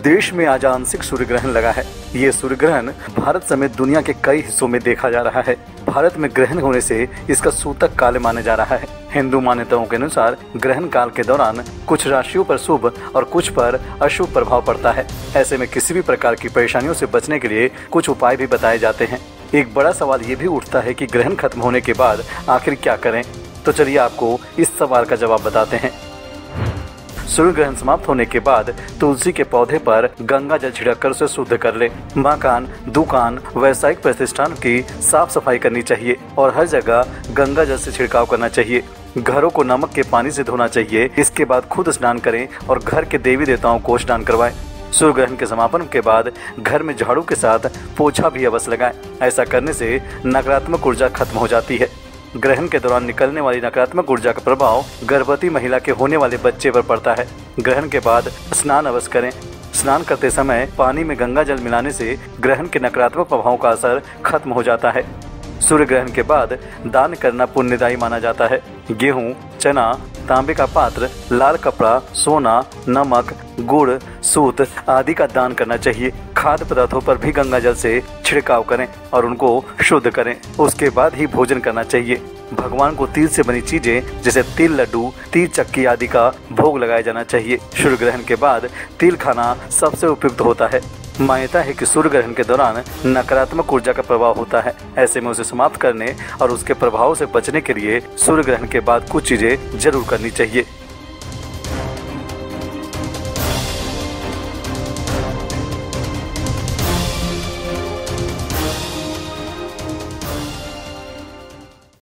देश में आज आंशिक सूर्य ग्रहण लगा है। ये सूर्य ग्रहण भारत समेत दुनिया के कई हिस्सों में देखा जा रहा है। भारत में ग्रहण होने से इसका सूतक काल माना जा रहा है। हिंदू मान्यताओं के अनुसार ग्रहण काल के दौरान कुछ राशियों पर शुभ और कुछ पर अशुभ प्रभाव पड़ता है। ऐसे में किसी भी प्रकार की परेशानियों से बचने के लिए कुछ उपाय भी बताए जाते हैं। एक बड़ा सवाल ये भी उठता है कि ग्रहण खत्म होने के बाद आखिर क्या करें। तो चलिए आपको इस सवाल का जवाब बताते हैं। सूर्य ग्रहण समाप्त होने के बाद तुलसी के पौधे पर गंगा जल छिड़ककर उसे शुद्ध कर ले। मकान, दुकान, व्यावसायिक प्रतिष्ठान की साफ सफाई करनी चाहिए और हर जगह गंगा जल से छिड़काव करना चाहिए। घरों को नमक के पानी से धोना चाहिए। इसके बाद खुद स्नान करें और घर के देवी देवताओं को स्नान करवाएं। सूर्य ग्रहण के समापन के बाद घर में झाड़ू के साथ पोछा भी अवश्य लगाएं। ऐसा करने से नकारात्मक ऊर्जा खत्म हो जाती है। ग्रहण के दौरान निकलने वाली नकारात्मक ऊर्जा का प्रभाव गर्भवती महिला के होने वाले बच्चे पर पड़ता है। ग्रहण के बाद स्नान अवश्य करें। स्नान करते समय पानी में गंगा जल मिलाने से ग्रहण के नकारात्मक प्रभावों का असर खत्म हो जाता है। सूर्य ग्रहण के बाद दान करना पुण्यदायी माना जाता है। गेहूं, चना, तांबे का पात्र, लाल कपड़ा, सोना, नमक, गुड़, सूत आदि का दान करना चाहिए। खाद्य पदार्थों पर भी गंगा जल से छिड़काव करें और उनको शुद्ध करें। उसके बाद ही भोजन करना चाहिए। भगवान को तिल से बनी चीजें जैसे तिल लड्डू, तिल चक्की आदि का भोग लगाया जाना चाहिए। सूर्य ग्रहण के बाद तिल खाना सबसे उपयुक्त होता है। मान्यता है कि सूर्य ग्रहण के दौरान नकारात्मक ऊर्जा का प्रभाव होता है। ऐसे में उसे समाप्त करने और उसके प्रभाव से बचने के लिए सूर्य ग्रहण के बाद कुछ चीजें जरूर करनी चाहिए।